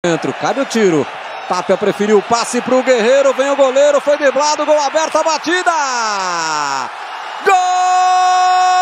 Dentro, cabe o tiro. Tapia preferiu o passe pro Guerreiro. Vem o goleiro, foi driblado, gol aberto, a batida! Gol!